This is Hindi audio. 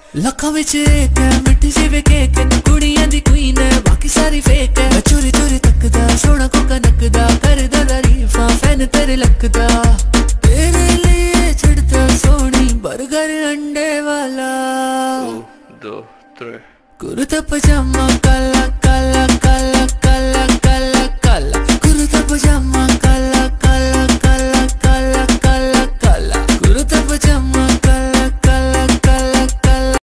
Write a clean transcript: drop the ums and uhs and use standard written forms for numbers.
लखा विच एक है मिठी सी वे केक है, कुड़ियां दी क्वीन है बाकी सारी फेक है। चोरी चोरी तकदा सोना कोका नकदा, करदा तारीफां फैन तेरे लकदा। तेरे लिए चढ़ता सोनी बर्गर अंडे वाला। 1 2 3 कुर्ता पजामा काला काला काला